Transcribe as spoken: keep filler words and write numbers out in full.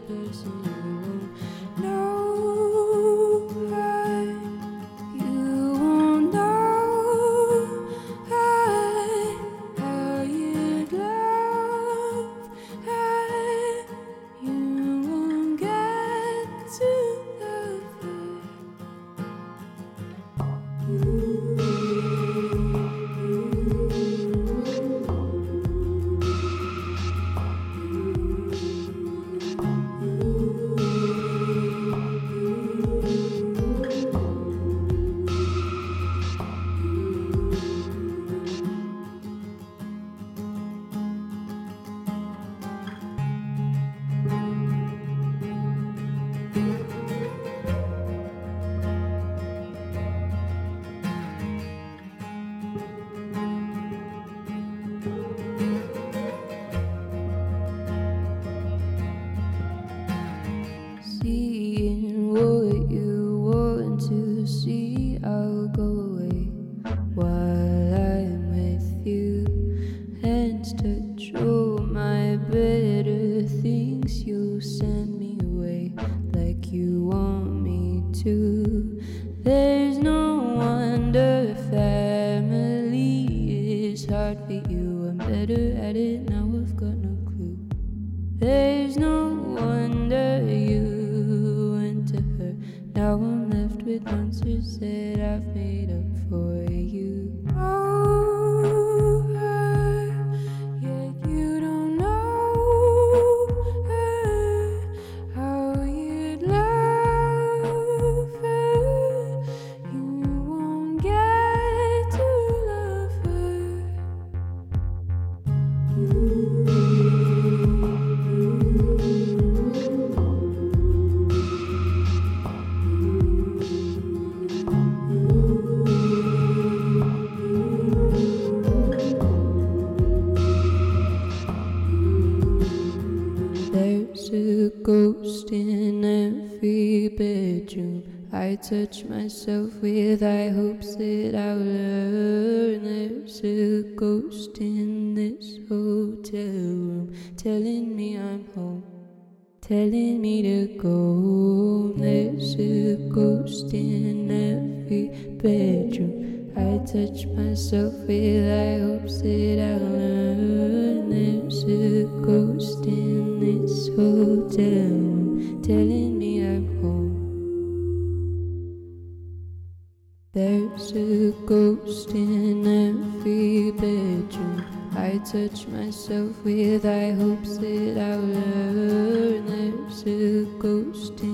person you won't know. You won't know how you'd love. You won't get to love her. Seeing what you want to see, I'll go away while I'm with you. Hands touch all my better things. You'll send me away like you want me to. There's no wonder family is hard for you. I'm better at it now, I've got no clue. There's no wonder you went to her. Now I'm left with answers that I've made up for you. Oh, her, yet you don't know her, how you'd love her. You won't get to love her. Ooh. There's a ghost in every bedroom I touch myself with, I hopes that I'll learn. There's a ghost in this hotel room telling me I'm home, telling me to go. There's a ghost in every bedroom I touch myself with, I hopes that I'll learn. There's a ghost in this hotel room telling me I'm home. There's a ghost in every bedroom I touch myself with, I hopes that I'll learn. There's a ghost in